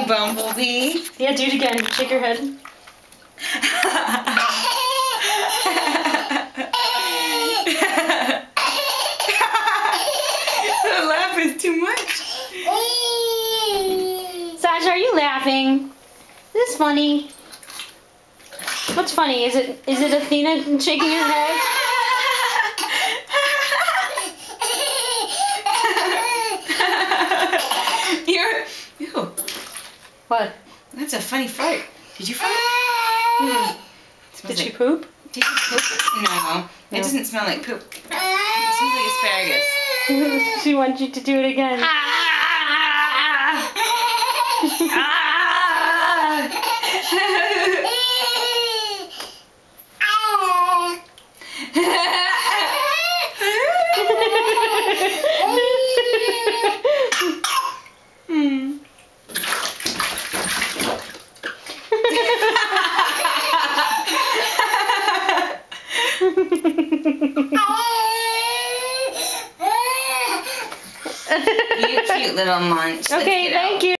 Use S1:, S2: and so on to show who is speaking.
S1: Bumblebee.
S2: Yeah, do it again. Shake your head.
S1: The laugh is too much.
S2: Sasha, are you laughing? Is this funny? What's funny? Is it Athena shaking her head?
S1: Ew.
S2: What?
S1: That's a funny fart. Did you fart?
S2: Did she poop?
S1: Did you poop? No. It doesn't smell like poop. It smells like asparagus.
S2: She wants you to do it again.
S1: You cute little munch.
S2: Okay, thank you.